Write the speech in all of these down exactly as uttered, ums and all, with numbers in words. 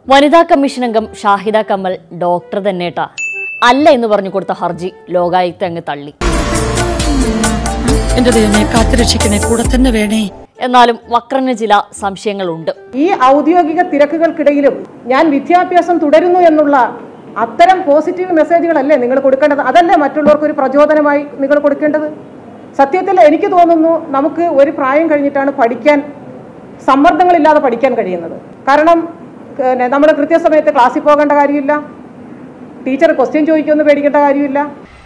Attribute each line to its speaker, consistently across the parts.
Speaker 1: വനിതാ കമ്മീഷൻ അംഗം ഷാഹിദ കമൽ ഡോക്ടർ തന്നെട്ടാ അല്ല എന്ന് പറഞ്ഞു കൊടുത്ത ഹർജി ലോകായുക്ത അങ്ങ് തള്ളി. എന്നാലും വക്രന് ചില സംശയങ്ങളുണ്ട്.
Speaker 2: ഈ ഔദ്യോഗിക തിരക്കുകൾക്കിടയിലും ഞാൻ വിദ്യാഭ്യാസം തുടരുന്നു എന്നുള്ള അത്തരം പോസിറ്റീവ് മെസ്സേജുകളല്ലേ നിങ്ങൾ കൊടുക്കേണ്ടത്? അതല്ലേ മറ്റുള്ളവർക്ക് ഒരു പ്രചോദനമായി നിങ്ങൾ കൊടുക്കേണ്ടത്? സത്യത്തിൽ എനിക്ക് തോന്നുന്നു നമുക്ക് ഒരു പ്രായം കഴിഞ്ഞിട്ടാണ് പഠിക്കാൻ, സമ്മർദ്ദങ്ങളില്ലാതെ പഠിക്കാൻ കഴിയുന്നത്. കാരണം നമ്മൾ കൃത്യസമയത്ത് ക്ലാസ്സിൽ പോകേണ്ട കാര്യമില്ല, ടീച്ചർ ക്വസ്റ്റ്യൻ ചോദിക്കുമെന്ന് പേടിക്കേണ്ട കാര്യമില്ല,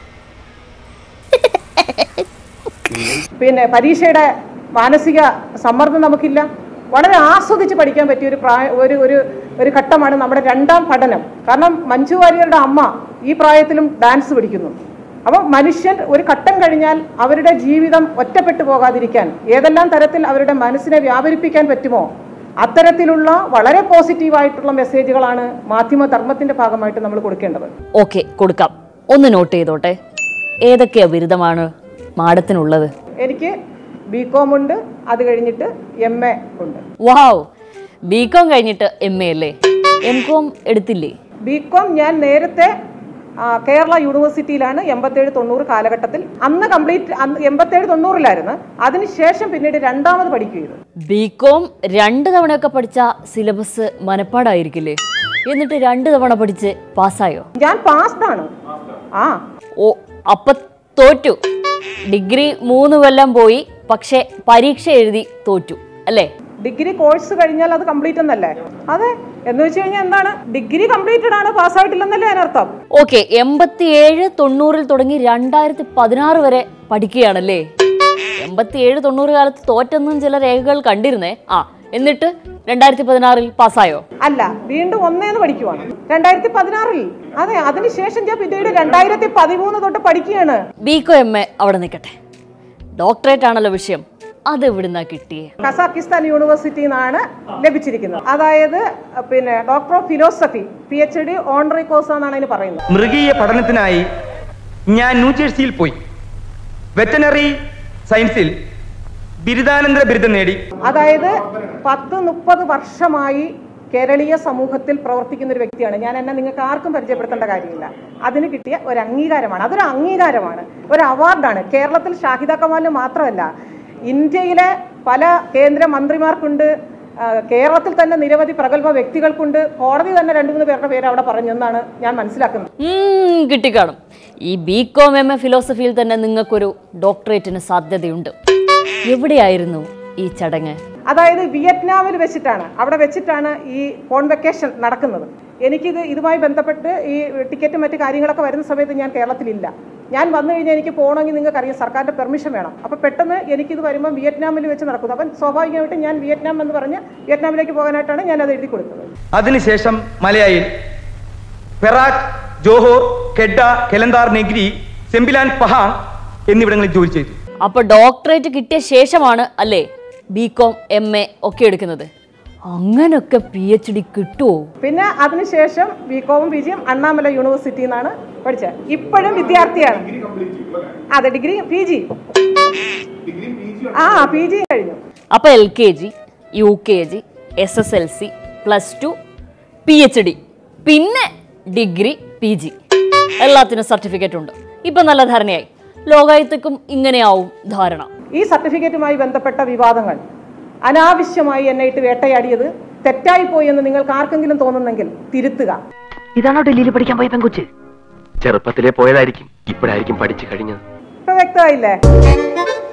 Speaker 2: പിന്നെ പരീക്ഷയുടെ മാനസിക സമ്മർദ്ദം നമുക്കില്ല. വളരെ ആസ്വദിച്ച് പഠിക്കാൻ പറ്റിയ ഒരു പ്രായ ഒരു ഒരു ഒരു ഘട്ടമാണ് നമ്മുടെ രണ്ടാം പഠനം. കാരണം മഞ്ജു വാര്യരുടെ അമ്മ ഈ പ്രായത്തിലും ഡാൻസ് പഠിക്കുന്നു. അപ്പോൾ മനുഷ്യൻ ഒരു ഘട്ടം കഴിഞ്ഞാൽ അവരുടെ ജീവിതം ഒറ്റപ്പെട്ടു പോകാതിരിക്കാൻ ഏതെല്ലാം തരത്തിൽ അവരുടെ മനസ്സിനെ വ്യാപരിപ്പിക്കാൻ പറ്റുമോ അത്തരത്തിലുള്ള വളരെ പോസിറ്റീവായിട്ടുള്ള മെസ്സേജുകളാണ് മാധ്യമ ധർമ്മത്തിന്റെ ഭാഗമായിട്ട് നമ്മൾ കൊടുക്കേണ്ടത്.
Speaker 1: ഓക്കെ, കൊടുക്കാം. ഒന്ന് നോട്ട് ചെയ്തോട്ടെ, ഏതൊക്കെയാ ബിരുദമാണ് മാഡത്തിനുള്ളത്?
Speaker 2: എനിക്ക് ബി കോം ഉണ്ട്, അത് കഴിഞ്ഞിട്ട് എം എ ഉണ്ട്.
Speaker 1: വാവ്, ബി കോം കഴിഞ്ഞിട്ട് എം എ അല്ലേ? എം കോം എടുത്തില്ലേ?
Speaker 2: ബി കോം ഞാൻ നേരത്തെ കേരള യൂണിവേഴ്സിറ്റിയിലാണ് എൺപത്തേഴ് തൊണ്ണൂറ് കാലഘട്ടത്തിൽ, അന്ന് കംപ്ലീറ്റ് എൺപത്തേഴ് തൊണ്ണൂറിലായിരുന്നു. അതിനുശേഷം പിന്നീട് രണ്ടാമത് പഠിക്കുകയത്.
Speaker 1: ബി കോം രണ്ട് തവണയൊക്കെ പഠിച്ച സിലബസ് മനപ്പാടായിരിക്കില്ലേ? എന്നിട്ട് രണ്ട് തവണ പഠിച്ച് പാസ്സായോ?
Speaker 2: ഞാൻ പാസ്ഡ് ആണ്. ആ
Speaker 1: ഓ, അപ്പൊ തോറ്റു. ഡിഗ്രി മൂന്ന് കൊല്ലം പോയി, പക്ഷെ പരീക്ഷ എഴുതി തോറ്റു അല്ലേ?
Speaker 2: ഡിഗ്രി കോഴ്സ് കഴിഞ്ഞാൽ അത് കംപ്ലീറ്റ് എന്നല്ലേ? അതെ, എന്ന് വെച്ച് കഴിഞ്ഞാൽ എന്താണ്, ഡിഗ്രി കംപ്ലീറ്റഡ് ആണ്, പാസ്സായിട്ടില്ലെന്നല്ലേ അതിനർത്ഥം.
Speaker 1: ഓക്കെ, എൺപത്തിയേഴ് തൊണ്ണൂറിൽ തുടങ്ങി രണ്ടായിരത്തി പതിനാറ് വരെ പഠിക്കുകയാണല്ലേ? എൺപത്തിയേഴ് തൊണ്ണൂറ് കാലത്ത് തോറ്റെന്നും ചില രേഖകൾ കണ്ടിരുന്നേ. ആ, എന്നിട്ട് രണ്ടായിരത്തി പതിനാറിൽ പാസ്സായോ?
Speaker 2: അല്ല, വീണ്ടും ഒന്നേന്ന് പഠിക്കുവാണ് രണ്ടായിരത്തി പതിനാറിൽ. അതെ, അതിനുശേഷം ഞാൻ പിന്നീട് രണ്ടായിരത്തി പതിമൂന്ന് തൊട്ട് പഠിക്കുകയാണ്.
Speaker 1: ബികോ എം എ അവിടെ നിൽക്കട്ടെ, ഡോക്ടറേറ്റ് ആണല്ലോ വിഷയം. അത് എവിടുന്നാ കിട്ടിയേ?
Speaker 2: കസാക്കിസ്ഥാൻ യൂണിവേഴ്സിറ്റിയിൽ നിന്നാണ് ലഭിച്ചിരിക്കുന്നത്. അതായത് പിന്നെ doctor of philosophy, P H D honorary course എന്നാണ് അതിന് പറയുന്നത്.
Speaker 3: മൃഗീയ പഠനത്തിനായി ഞാൻ ന്യൂജേഴ്സിയിൽ പോയി വെറ്റനറി സയൻസിൽ ബിരുദാനന്തര ബിരുദം നേടി.
Speaker 2: അതായത് പത്ത് മുപ്പത് വർഷമായി കേരളീയ സമൂഹത്തിൽ പ്രവർത്തിക്കുന്ന ഒരു വ്യക്തിയാണ് ഞാൻ. എന്നെ നിങ്ങൾക്ക് ആർക്കും പരിചയപ്പെടുത്തേണ്ട കാര്യമില്ല. അതിന് കിട്ടിയ ഒരു അംഗീകാരമാണ്, അതൊരു അംഗീകാരമാണ്, ഒരു അവാർഡാണ്. കേരളത്തിൽ ഷാഹിദ കമാലിന് മാത്രമല്ല, ഇന്ത്യയിലെ പല കേന്ദ്ര മന്ത്രിമാർക്കുണ്ട്, കേരളത്തിൽ തന്നെ നിരവധി പ്രഗത്ഭ വ്യക്തികൾക്കുണ്ട്. കോടതി തന്നെ രണ്ടു മൂന്ന് പേരുടെ പേര് അവിടെ പറഞ്ഞു എന്നാണ് ഞാൻ മനസ്സിലാക്കുന്നത്.
Speaker 1: കിട്ടിക്കാണും. ഈ ബി കോം എം എ ഫിലോസഫിയിൽ തന്നെ നിങ്ങൾക്കൊരു ഡോക്ടറേറ്റിന് സാധ്യതയുണ്ട്. എവിടെയായിരുന്നു ഈ ചടങ്ങ്?
Speaker 2: അതായത് വിയറ്റ്നാമിൽ വെച്ചിട്ടാണ്. അവിടെ വെച്ചിട്ടാണ് ഈ കോൺവെക്കേഷൻ നടക്കുന്നത്. എനിക്കിത് ഇതുമായി ബന്ധപ്പെട്ട് ഈ ടിക്കറ്റും മറ്റു കാര്യങ്ങളൊക്കെ വരുന്ന സമയത്ത് ഞാൻ കേരളത്തിലില്ല. ഞാൻ വന്നു കഴിഞ്ഞാൽ എനിക്ക് പോകണമെങ്കിൽ നിങ്ങൾക്കറിയാം സർക്കാരിന്റെ പെർമിഷൻ വേണം. അപ്പോൾ പെട്ടെന്ന് എനിക്കിത് വരുമ്പോൾ വിയറ്റ്നാമിൽ വെച്ച് നടക്കുന്നത്. അപ്പം സ്വാഭാവികമായിട്ട് ഞാൻ വിയറ്റ്നാം എന്ന് പറഞ്ഞ് വിയറ്റ്നാമിലേക്ക് പോകാനായിട്ടാണ് ഞാൻ അത് എഴുതി കൊടുത്തത്.
Speaker 3: അതിനുശേഷം മലയായിൽ Perak, Johor, Kedah, Kelantan, Negri, Sembilan, Pahang എന്നിവിടങ്ങളിൽ ജോലി ചെയ്തു.
Speaker 1: അപ്പൊ ഡോക്ടറേറ്റ് കിട്ടിയ ശേഷമാണ് അല്ലേ ബി കോം എം എ ഒക്കെ എടുക്കുന്നത്? അങ്ങനൊക്കെ പി എച്ച് ഡി കിട്ടുമോ?
Speaker 2: പിന്നെ അതിനുശേഷം ബി കോമും പി ജിയും അണ്ണാമല യൂണിവേഴ്സിറ്റിയിൽ നിന്നാണ് പഠിച്ചത്. ഇപ്പോഴും വിദ്യാർത്ഥിയാണ്. അതെ, ഡിഗ്രി പി ജി ആ പി ജി കഴിഞ്ഞു.
Speaker 1: അപ്പൊ L K G, U K G, S S L C, plus two, P H D, പിന്നെ ഡിഗ്രി, പി ജി, എല്ലാത്തിനും സർട്ടിഫിക്കറ്റ് ഉണ്ട്. ഇപ്പൊ നല്ല ധാരണയായി. ലോകായുക്തക്കും ഇങ്ങനെയാവും ധാരണ.
Speaker 2: ഈ സർട്ടിഫിക്കറ്റുമായി ബന്ധപ്പെട്ട വിവാദങ്ങൾ അനാവശ്യമായി എന്നെ ഇട്ട് വേട്ടയാടിയത് തെറ്റായി പോയി എന്ന് നിങ്ങൾക്ക് ആർക്കെങ്കിലും തോന്നുന്നെങ്കിൽ തിരുത്തുക.
Speaker 4: ഇതാണോ ഡൽഹിയിൽ പഠിക്കാൻ പോയ പെൺകൊച്ച്? ചെറുപ്പത്തിലെ പോയതായിരിക്കും, ഇപ്പോഴായിരിക്കും പഠിച്ചു കഴിഞ്ഞത്.
Speaker 2: ഇപ്പൊ വ്യക്തമായില്ലേ?